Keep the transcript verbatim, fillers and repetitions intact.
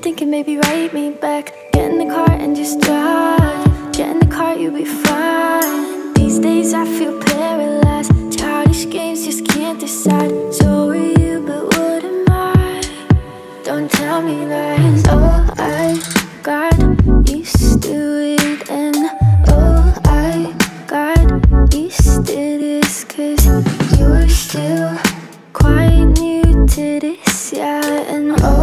thinking maybe write me back. Get in the car and just drive. Get in the car, you'll be fine. These days I feel paralyzed. Childish games, just can't decide. So are you, but what am I? Don't tell me lies. Oh, I got used to it, and oh, I got used to this, 'cause you're still quite new to this, yeah. And oh,